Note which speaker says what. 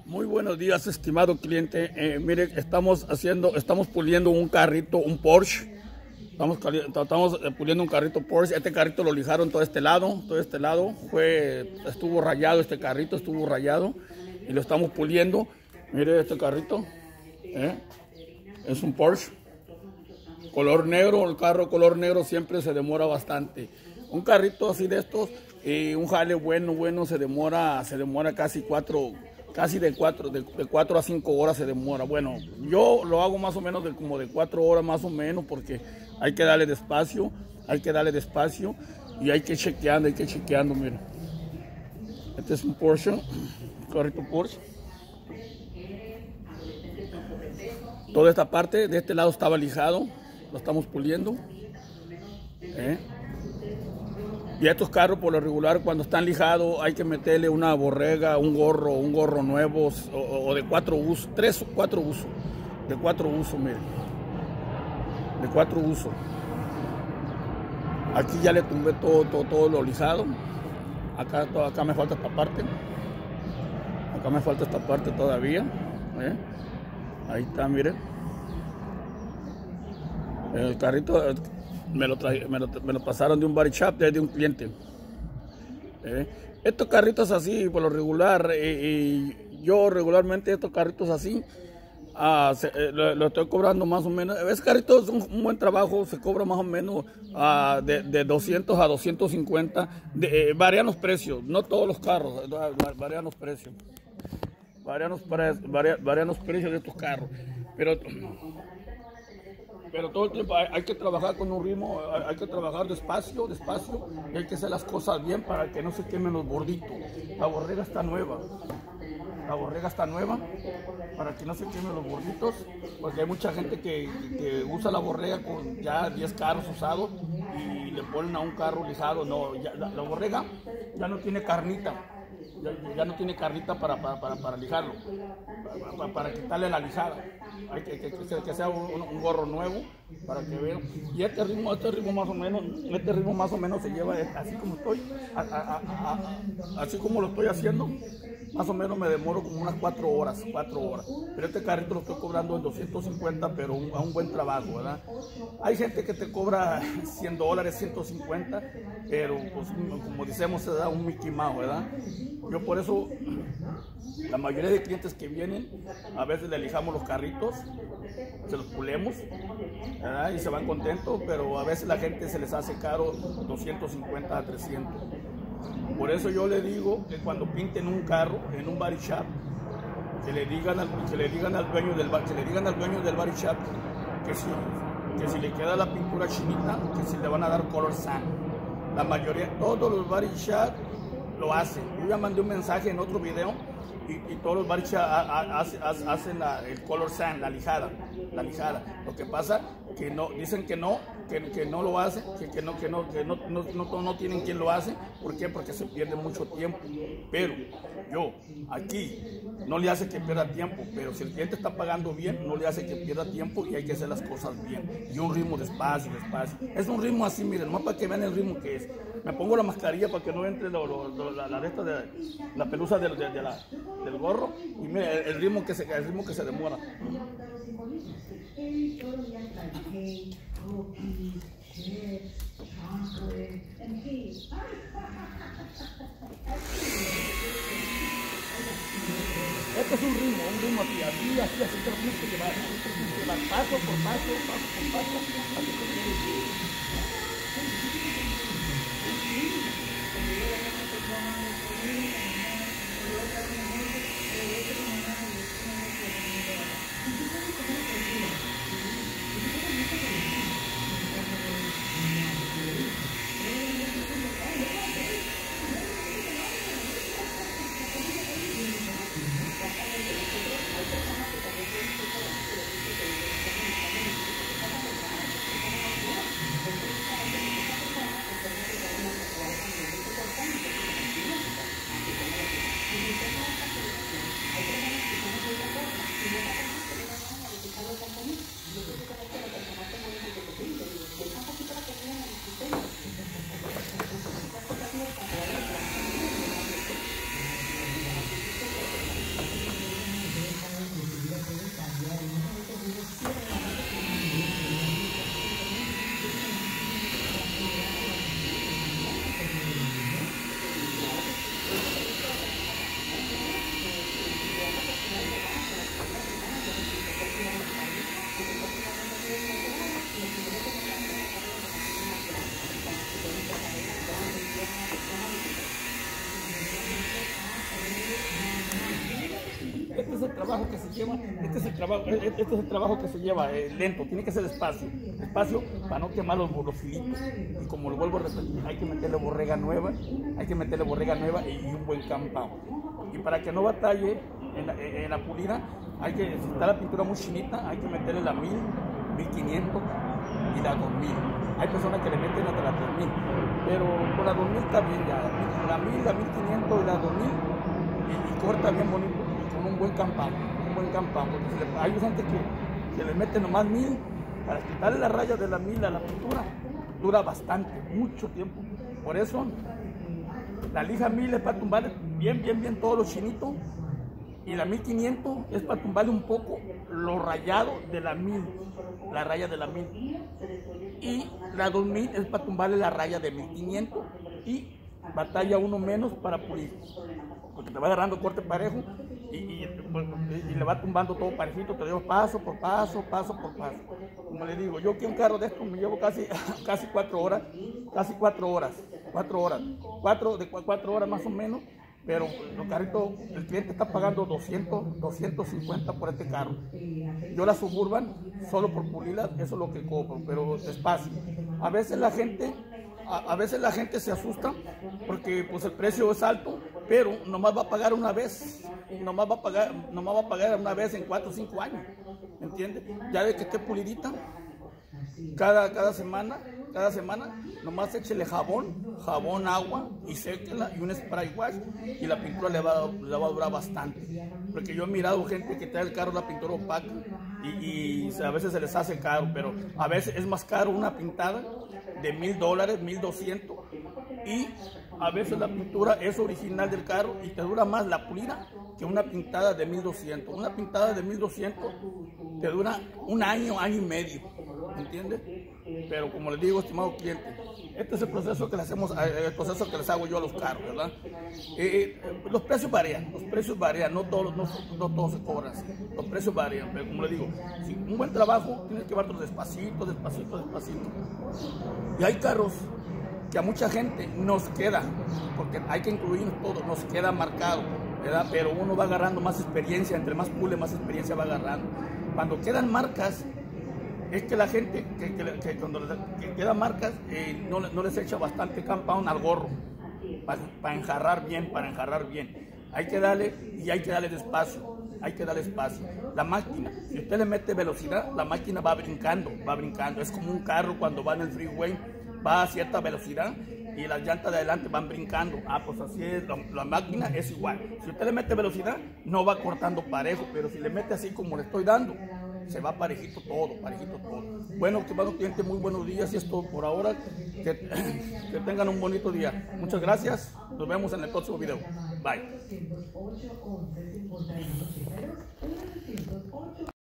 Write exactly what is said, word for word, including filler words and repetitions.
Speaker 1: Muy buenos días, estimado cliente. Eh, mire, estamos haciendo, estamos puliendo un carrito, un Porsche. Estamos, estamos puliendo un carrito Porsche. Este carrito lo lijaron todo este lado, todo este lado. Fue, estuvo rayado este carrito, estuvo rayado y lo estamos puliendo. Mire este carrito, ¿eh? Es un Porsche. Color negro, el carro color negro siempre se demora bastante. Un carrito así de estos y un jale bueno, bueno se demora, se demora casi cuatro. Casi de cuatro, de, de cuatro a cinco horas se demora. Bueno, yo lo hago más o menos de como de cuatro horas más o menos porque hay que darle despacio, hay que darle despacio y hay que chequeando, hay que chequeando, miren. Este es un Porsche, un carrito Porsche. Toda esta parte de este lado estaba lijado, lo estamos puliendo. ¿Eh? Y a estos carros por lo regular cuando están lijados hay que meterle una borrega, un gorro, un gorro nuevo o, o de cuatro usos, tres o cuatro usos, de cuatro usos, miren, de cuatro usos. Aquí ya le tumbé todo, todo, todo lo lijado. Acá, todo, acá me falta esta parte, acá me falta esta parte todavía. ¿Eh? Ahí está, miren. El carrito Me lo, traje, me, lo, me lo pasaron de un body shop, de un cliente. ¿Eh? Estos carritos así, por lo regular, eh, y yo regularmente estos carritos así, ah, se, eh, lo, lo estoy cobrando más o menos. Ese carrito es un, un buen trabajo, se cobra más o menos ah, de, de doscientos a doscientos cincuenta. De, eh, varían los precios, no todos los carros, varían los precios. Varían los, varían, varían los precios de estos carros. Pero... Pero todo el tiempo hay, hay que trabajar con un ritmo, hay, hay que trabajar despacio, despacio, y hay que hacer las cosas bien para que no se quemen los borditos. La borrega está nueva, la borrega está nueva para que no se quemen los borditos, porque hay mucha gente que, que usa la borrega con ya diez carros usados y le ponen a un carro lijado. No, ya, la, la borrega ya no tiene carnita. Ya, ya no tiene carnita para, para, para, para lijarlo, para, para, para quitarle la lijada. Hay que, que, que, que sea un, un gorro nuevo para que vean. Y este ritmo, este ritmo más o menos, este ritmo más o menos se lleva así como estoy, a, a, a, a, así como lo estoy haciendo. Más o menos me demoro como unas cuatro horas, cuatro horas. Pero este carrito lo estoy cobrando en doscientos cincuenta, pero un, a un buen trabajo, ¿verdad? Hay gente que te cobra cien dólares, ciento cincuenta, pero pues como decimos se da un Mickey Mouse, ¿verdad? Yo por eso, la mayoría de clientes que vienen, a veces le lijamos los carritos, se los pulemos, ¿verdad? Y se van contentos, pero a veces la gente se les hace caro doscientos cincuenta a trescientos. Por eso yo le digo que cuando pinten un carro en un body shop, que le digan al, que le digan al dueño del que le digan al dueño del body shop que si, que si le queda la pintura chinita, que si le van a dar color sand. La mayoría, todos los body shop lo hacen. Yo ya mandé un mensaje en otro video y, y todos los body shop hacen la, el color sand, la lijada, la lijada. Lo que pasa que no dicen que no. Que, que no lo hacen, que, que, no, que, no, que no, no, no, no tienen quien lo hace. ¿Por qué? Porque se pierde mucho tiempo. Pero yo aquí no le hace que pierda tiempo, pero si el cliente está pagando bien, no le hace que pierda tiempo y hay que hacer las cosas bien. Y un ritmo despacio, despacio. Es un ritmo así, miren, nomás para que vean el ritmo que es. Me pongo la mascarilla para que no entre lo, lo, lo, la, la, de la pelusa de, de, de la, del gorro y miren el, el, ritmo que se, el ritmo que se demora. Este es un ritmo, un ritmo así, así, así, así, que lo tienes que llevar, que llevar paso por paso, paso por paso, hasta que te este es el trabajo que se lleva, este es el trabajo, este es el trabajo que se lleva eh, lento, tiene que ser despacio, despacio para no quemar los, los filitos. Y como lo vuelvo a repetir, hay que meterle borrega nueva, hay que meterle borrega nueva y un buen campado. Y para que no batalle en la, en la pulida, hay que, si está la pintura muy chinita, hay que meterle la mil, mil quinientos y la dos mil. Hay personas que le meten hasta la tres mil, pero con la dos mil está bien ya, la mil, la mil quinientos y la dos mil, y, y corta bien bonito, y con un buen campado, un buen campado, porque si le, hay gente que, que le mete nomás mil, para quitarle la raya de la mil a la pintura, dura bastante, mucho tiempo. Por eso, la lija mil es para tumbar bien, bien, bien todos los chinitos, y la mil quinientos es para tumbarle un poco lo rayado de la mil, la raya de la mil. Y la dos mil es para tumbarle la raya de mil quinientos y batalla uno menos para pulir. Porque te va agarrando corte parejo y, y, y le va tumbando todo parejito, te llevo paso por paso, paso por paso. Como le digo, yo que un carro de estos me llevo casi, casi cuatro horas, casi cuatro horas, cuatro horas, cuatro, de cuatro horas más o menos. Pero los carritos, el cliente está pagando doscientos, doscientos cincuenta por este carro. Yo la Suburban, solo por pulirla, eso es lo que cobro, pero despacio. A veces la gente, a, a veces la gente se asusta porque pues el precio es alto, pero nomás va a pagar una vez, nomás va a pagar, nomás va a pagar una vez en cuatro o cinco años, ¿entiendes? Ya de que esté pulidita, cada, cada semana, cada semana, nomás échele jabón, jabón, agua y séquela y un spray wash y la pintura le va, le va a durar bastante. Porque yo he mirado gente que trae el carro la pintura opaca y, y a veces se les hace caro, pero a veces es más caro una pintada de mil dólares, mil doscientos y a veces la pintura es original del carro y te dura más la pulida que una pintada de mil doscientos. Una pintada de mil doscientos te dura un año, año y medio, ¿entiendes? Pero como les digo, estimado cliente, este es el proceso que le hacemos, el proceso que les hago yo a los carros, ¿verdad? Eh, eh, los precios varían, los precios varían, no todos, no, no todos se cobran así, los precios varían, pero como les digo, si un buen trabajo tienes que llevarlo despacito, despacito, despacito. Y hay carros que a mucha gente nos queda, porque hay que incluirnos todos, nos queda marcado, ¿verdad? Pero uno va agarrando más experiencia, entre más pule, más experiencia va agarrando. Cuando quedan marcas, es que la gente, que, que, que cuando que quedan marcas, eh, no, no les echa bastante compound al gorro, para, para enjarrar bien, para enjarrar bien. Hay que darle, y hay que darle despacio, hay que darle espacio. La máquina, si usted le mete velocidad, la máquina va brincando, va brincando. Es como un carro cuando va en el freeway, va a cierta velocidad y las llantas de adelante van brincando. Ah, pues así es, la, la máquina es igual. Si usted le mete velocidad, no va cortando parejo, pero si le mete así como le estoy dando, se va parejito todo, parejito todo. Bueno, estimado cliente, muy buenos días y es todo por ahora. Que, que tengan un bonito día. Muchas gracias. Nos vemos en el próximo video. Bye.